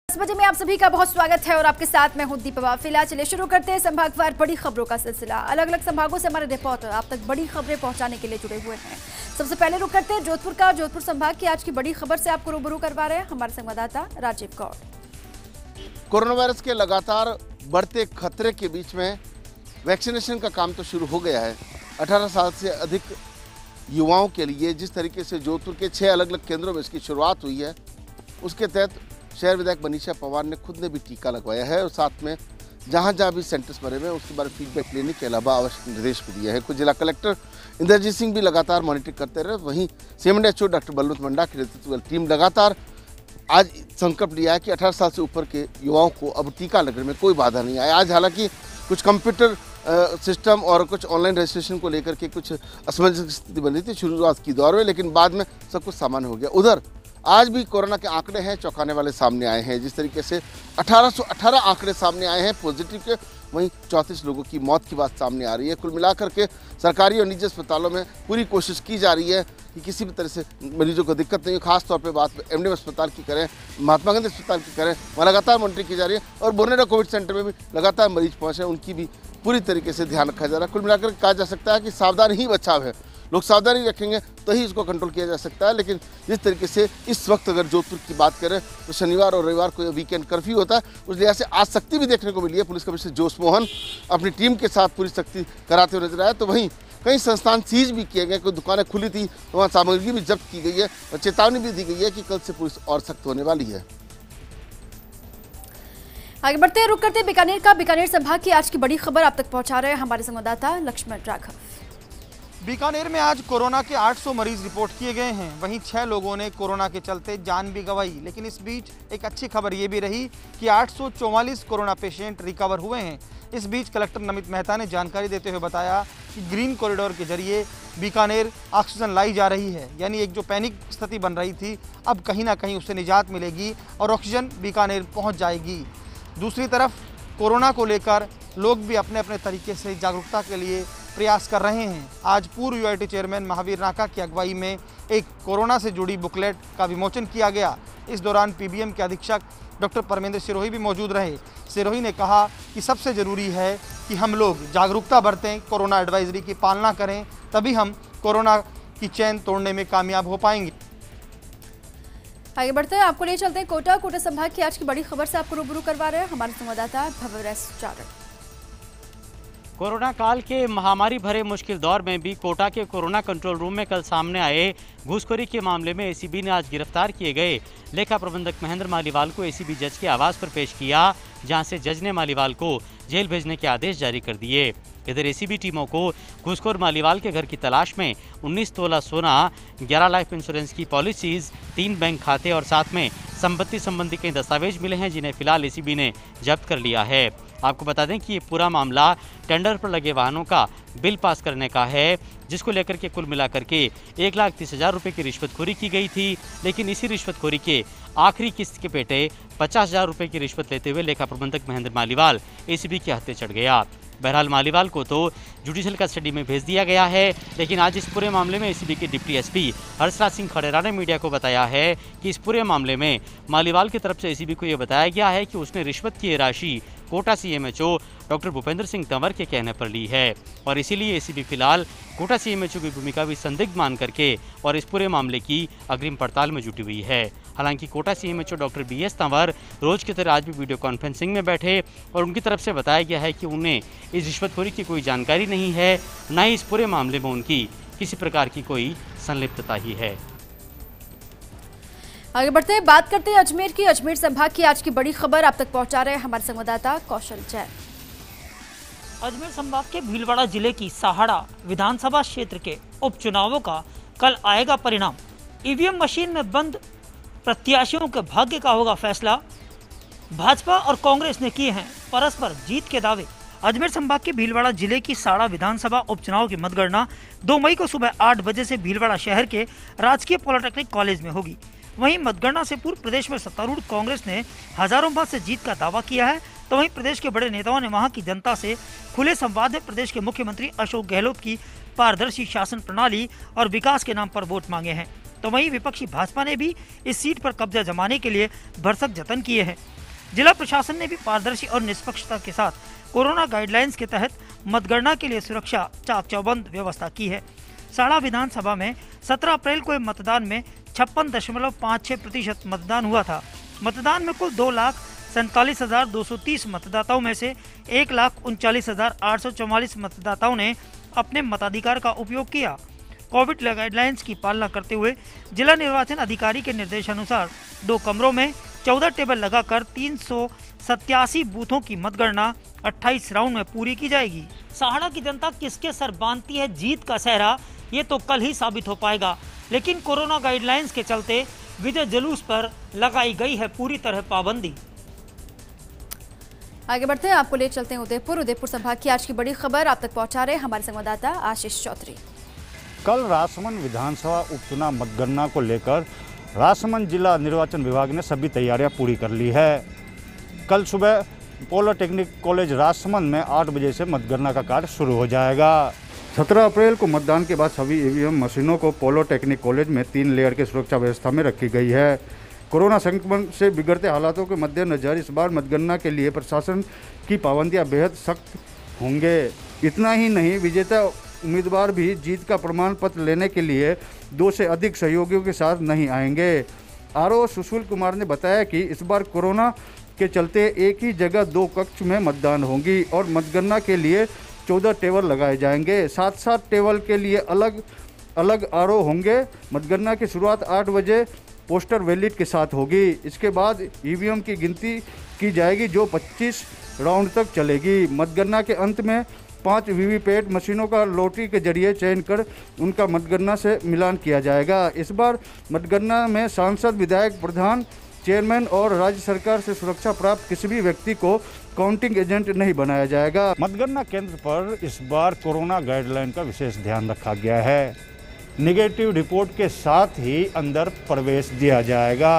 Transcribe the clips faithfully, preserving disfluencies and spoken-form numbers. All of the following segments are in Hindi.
दस बजे में आप सभी का बहुत स्वागत है और आपके साथ मैं हूं दीपा। फिलहाल चलिए शुरू करते हैं संभागवार बड़ी खबरों का सिलसिला। अलग अलग संभागों से हमारे रिपोर्टर आप तक बड़ी खबरें पहुंचाने के लिए जुड़े हुए हैं। सबसे पहले रुक करते हैं जोधपुर का। जोधपुर संभाग की आज की बड़ी खबर से आपको रूबरू करवा रहे हैं हमारे संवाददाता राजीव गौड़। कोरोना वायरस के लगातार बढ़ते खतरे के बीच में वैक्सीनेशन का काम तो शुरू हो गया है। अठारह साल से अधिक युवाओं के लिए जिस तरीके से जोधपुर के छह अलग अलग केंद्रों में इसकी शुरुआत हुई है, उसके तहत शहर विधायक मनीषा पवार ने खुद ने भी टीका लगवाया है और साथ में जहां जहां भी सेंटर्स भरे हुए हैं उसके बारे में फीडबैक लेने के अलावा आवश्यक निर्देश भी दिए हैं। कुछ जिला कलेक्टर इंद्रजीत सिंह भी लगातार मॉनिटरिंग करते रहे। वहीं सीएमडीएचओ डॉक्टर बलवंत मंडा की नेतृत्व वाली टीम लगातार आज संकल्प लिया है कि अठारह साल से ऊपर के युवाओं को अब टीका लगने में कोई बाधा नहीं आए। आज हालांकि कुछ कंप्यूटर सिस्टम और कुछ ऑनलाइन रजिस्ट्रेशन को लेकर के कुछ असमंजस की स्थिति बनी थी शुरुआत की दौर में, लेकिन बाद में सब कुछ सामान्य हो गया। उधर आज भी कोरोना के आंकड़े हैं चौंकाने वाले सामने आए हैं। जिस तरीके से अठारह सौ अठारह आंकड़े सामने आए हैं पॉजिटिव के, वहीं चौंतीस लोगों की मौत की बात सामने आ रही है। कुल मिलाकर के सरकारी और निजी अस्पतालों में पूरी कोशिश की जा रही है कि किसी भी तरह से मरीजों को दिक्कत नहीं हो। खासतौर पर बात एमडीएम अस्पताल की करें, महात्मा गांधी अस्पताल की करें, वहाँ लगातार मॉनिटरिंग की जा रही है और बोनेरा कोविड सेंटर में भी लगातार मरीज पहुँचे, उनकी भी पूरी तरीके से ध्यान रखा जा रहा है। कुल मिलाकर कहा जा सकता है कि सावधानी ही बचाव है। लोग सावधानी रखेंगे तो ही इसको कंट्रोल किया जा सकता है। लेकिन जिस तरीके से इस वक्त अगर जोधपुर की बात करें तो शनिवार और रविवार को वीकेंड कर्फ्यू होता है, उस लिहाज से आज सख्ती भी देखने को मिली है। पुलिस कमिश्नर जोश मोहन अपनी टीम के साथ पूरी सख्ती कराते हुए नजर आए। तो वहीं कई संस्थान सीज भी किए गए, कोई दुकानें खुली थी तो वहाँ सामग्री भी जब्त की गई है और चेतावनी भी दी गई है कि कल से पुलिस और सख्त होने वाली है। आगे बढ़ते हैं, रुक करते हैं बीकानेर का। बीकानेर संभाग की आज की बड़ी खबर आप तक पहुंचा रहे हैं हमारे संवाददाता लक्ष्मण राघव। बीकानेर में आज कोरोना के आठ सौ मरीज रिपोर्ट किए गए हैं। वहीं छह लोगों ने कोरोना के चलते जान भी गंवाई। लेकिन इस बीच एक अच्छी खबर ये भी रही कि आठ सौ चौवालीस कोरोना पेशेंट रिकवर हुए हैं। इस बीच कलेक्टर नमित मेहता ने जानकारी देते हुए बताया कि ग्रीन कॉरिडोर के जरिए बीकानेर ऑक्सीजन लाई जा रही है। यानी एक जो पैनिक स्थिति बन रही थी, अब कहीं ना कहीं उससे निजात मिलेगी और ऑक्सीजन बीकानेर पहुँच जाएगी। दूसरी तरफ कोरोना को लेकर लोग भी अपने अपने तरीके से जागरूकता के लिए प्रयास कर रहे हैं। आज पूर्व यूआईटी चेयरमैन महावीर नाका की अगुवाई में एक कोरोना से जुड़ी बुकलेट का विमोचन किया गया। इस दौरान पीबीएम के अधीक्षक डॉक्टर परमेंद्र सिरोही भी मौजूद रहे। सिरोही ने कहा कि सबसे ज़रूरी है कि हम लोग जागरूकता बरतें, कोरोना एडवाइजरी की पालना करें, तभी हम कोरोना की चैन तोड़ने में कामयाब हो पाएंगे। आगे बढ़ते हैं, आपको ले चलते हैं कोटा। कोटा संभाग की आज की बड़ी खबर से आपको रूबरू करवा रहे हैं हमारे संवाददाता भव्य चारण। कोरोना काल के महामारी भरे मुश्किल दौर में भी कोटा के कोरोना कंट्रोल रूम में कल सामने आए घूसखोरी के मामले में एसीबी ने आज गिरफ्तार किए गए लेखा प्रबंधक महेंद्र मालीवाल को एसीबी जज के आवास पर पेश किया, जहां से जज ने मालीवाल को जेल भेजने के आदेश जारी कर दिए। इधर एसीबी टीमों को घूसखोर मालीवाल के घर की तलाश में उन्नीस तोला सोना, ग्यारह लाइफ इंश्योरेंस की पॉलिसीज, तीन बैंक खाते और साथ में संपत्ति संबंधी कई दस्तावेज मिले हैं, जिन्हें फिलहाल एसीबी ने जब्त कर लिया है। आपको बता दें कि ये पूरा मामला टेंडर पर लगे वाहनों का बिल पास करने का है, जिसको लेकर के कुल मिलाकर के एक लाख तीस हजार रुपये की रिश्वतखोरी की गई थी। लेकिन इसी रिश्वतखोरी के आखिरी किस्त के पेटे पचास हजार रुपये की रिश्वत लेते हुए लेखा प्रबंधक महेंद्र मालीवाल एसीबी के हत्थे चढ़ गया। बहरहाल मालीवाल को तो जुडिशियल कस्टडी में भेज दिया गया है। लेकिन आज इस पूरे मामले में एसीबी के डिप्टी एसपी हर्षराज सिंह खड़ेरा ने मीडिया को बताया है कि इस पूरे मामले में मालीवाल की तरफ से एसीबी को यह बताया गया है कि उसने रिश्वत की राशि कोटा सीएमएचओ डॉक्टर भूपेंद्र सिंह तंवर के कहने पर ली है और इसीलिए एसीबी फिलहाल कोटा सीएमएचओ की भूमिका भी संदिग्ध मान करके और इस पूरे मामले की अग्रिम पड़ताल में जुटी हुई है। हालांकि Kota CMHO doctor B S Tanwar रोज की तरह आज भी वीडियो कॉन्फ्रेंसिंग में बैठे और उनकी तरफ से बताया गया है कि उन्हें इस रिश्वतखोरी की कोई जानकारी नहीं है, न ही इस पूरे मामले में उनकी किसी प्रकार की कोई संलिप्तता ही है। आगे बढ़ते हैं, बात करते हैं अजमेर की। अजमेर संभाग की आज की बड़ी खबर आप तक पहुंचा रहे हैं हमारे संवाददाता कौशल जैन। अजमेर संभाग के भीलवाड़ा जिले की साहाड़ा विधानसभा क्षेत्र के उपचुनावों का कल आएगा परिणाम। ईवीएम मशीन में बंद प्रत्याशियों के भाग्य का होगा फैसला। भाजपा और कांग्रेस ने किए हैं परस्पर जीत के दावे। अजमेर संभाग के भीलवाड़ा जिले की साड़ा विधानसभा उपचुनाव की मतगणना दो मई को सुबह आठ बजे से भीलवाड़ा शहर के राजकीय पॉलिटेक्निक कॉलेज में होगी। वहीं मतगणना से पूर्व प्रदेश में सत्तारूढ़ कांग्रेस ने हजारों मत से जीत का दावा किया है, तो वहीं प्रदेश के बड़े नेताओं ने वहां की जनता से खुले संवाद में प्रदेश के मुख्यमंत्री अशोक गहलोत की पारदर्शी शासन प्रणाली और विकास के नाम पर वोट मांगे हैं। तो वहीं विपक्षी भाजपा ने भी इस सीट पर कब्जा जमाने के लिए भरसक जतन किए हैं। जिला प्रशासन ने भी पारदर्शी और निष्पक्षता के साथ कोरोना गाइडलाइंस के तहत मतगणना के लिए सुरक्षा चाक चौबंद व्यवस्था की है। साड़ा विधानसभा में सत्रह अप्रैल को मतदान में छप्पन दशमलव पाँच छह प्रतिशत मतदान हुआ था। मतदान में कुल दो लाख सैंतालीस हजार दो सौ तीस मतदाताओं में से एक लाख उनचालीस हजार आठ सौ चौवालीस मतदाताओं ने अपने मताधिकार का उपयोग किया। कोविड गाइडलाइंस की पालना करते हुए जिला निर्वाचन अधिकारी के निर्देशानुसार दो कमरों में चौदह टेबल लगाकर तीन सौ सत्तासी बूथों की मतगणना अट्ठाईस राउंड में पूरी की जाएगी। साहड़ा की जनता किसके सर बांधती है जीत का सेहरा, ये तो कल ही साबित हो पाएगा। लेकिन कोरोना गाइडलाइंस के चलते विजय जुलूस पर लगाई गई है पूरी तरह पाबंदी। आगे बढ़ते हैं, आपको ले चलते हैं उदयपुर। उदयपुर संभाग की आज की बड़ी खबर आप तक पहुंचा रहे हमारे संवाददाता आशीष चौधरी। कल राजसमंद विधानसभा उपचुनाव मतगणना को लेकर राजसमंद जिला निर्वाचन विभाग ने सभी तैयारियां पूरी कर ली है। कल सुबह पॉलिटेक्निक कॉलेज राजसमंद में आठ बजे से मतगणना का कार्य शुरू हो जाएगा। सत्रह अप्रैल को मतदान के बाद सभी ईवीएम मशीनों को पॉलिटेक्निक कॉलेज में तीन लेयर के सुरक्षा व्यवस्था में रखी गई है। कोरोना संक्रमण से बिगड़ते हालातों के मद्देनजर इस बार मतगणना के लिए प्रशासन की पाबंदियां बेहद सख्त होंगे। इतना ही नहीं, विजेता उम्मीदवार भी जीत का प्रमाण पत्र लेने के लिए दो से अधिक सहयोगियों के साथ नहीं आएंगे। आरओ सुशील कुमार ने बताया कि इस बार कोरोना के चलते एक ही जगह दो कक्ष में मतदान होगी और मतगणना के लिए चौदह टेबल लगाए जाएंगे। सात सात टेबल के लिए अलग अलग आरओ होंगे। मतगणना की शुरुआत आठ बजे पोस्टर बैलेट के साथ होगी। इसके बाद ईवीएम की गिनती की जाएगी जो पच्चीस राउंड तक चलेगी। मतगणना के अंत में पांच वीवीपैट मशीनों का लॉटरी के जरिए चयन कर उनका मतगणना से मिलान किया जाएगा। इस बार मतगणना में सांसद, विधायक, प्रधान, चेयरमैन और राज्य सरकार से सुरक्षा प्राप्त किसी भी व्यक्ति को काउंटिंग एजेंट नहीं बनाया जाएगा। मतगणना केंद्र पर इस बार कोरोना गाइडलाइन का विशेष ध्यान रखा गया है। नेगेटिव रिपोर्ट के साथ ही अंदर प्रवेश दिया जाएगा।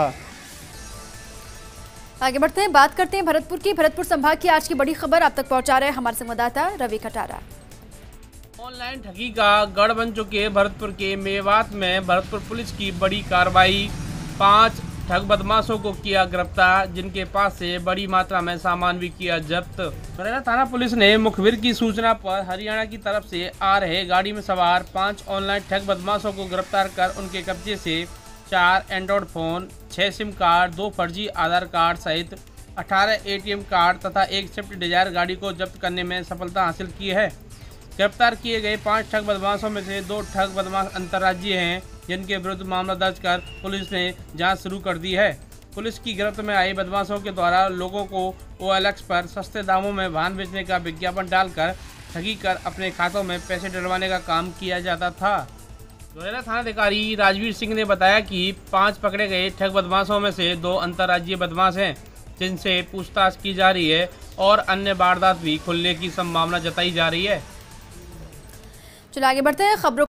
आगे बढ़ते हैं, बात करते हैं भरतपुर की। भरतपुर संभाग की आज की बड़ी खबर आप तक पहुंचा रहे हैं हमारे संवाददाता रवि खटारा। ऑनलाइन ठगी का गढ़ बन चुके भरतपुर के मेवात में भरतपुर पुलिस की बड़ी कार्रवाई। पांच ठग बदमाशों को किया गिरफ्तार, जिनके पास से बड़ी मात्रा में सामान भी किया जब्त। मुरैना थाना पुलिस ने मुखबिर की सूचना पर हरियाणा की तरफ से आ रहे गाड़ी में सवार पांच ऑनलाइन ठग बदमाशों को गिरफ्तार कर उनके कब्जे से चार एंड्रॉयड फोन, छह सिम कार्ड, दो फर्जी आधार कार्ड सहित अठारह एटीएम कार्ड तथा एक स्विफ्ट डिजायर गाड़ी को जब्त करने में सफलता हासिल की है। गिरफ्तार किए गए पांच ठग बदमाशों में से दो ठग बदमाश अंतर्राज्यीय हैं, जिनके विरुद्ध मामला दर्ज कर पुलिस ने जांच शुरू कर दी है। पुलिस की गिरफ्त में आए बदमाशों के द्वारा लोगों को ओएलएक्स पर सस्ते दामों में वाहन बेचने का विज्ञापन डालकर ठगी कर अपने खातों में पैसे डलवाने का काम किया जाता था। मुरैना थानाधिकारी राजवीर सिंह ने बताया कि पांच पकड़े गए ठग बदमाशों में से दो अंतर्राज्यीय बदमाश हैं, जिनसे पूछताछ की जा रही है और अन्य वारदात भी खुलने की संभावना जताई जा रही है। चलो आगे बढ़ते हैं खबरों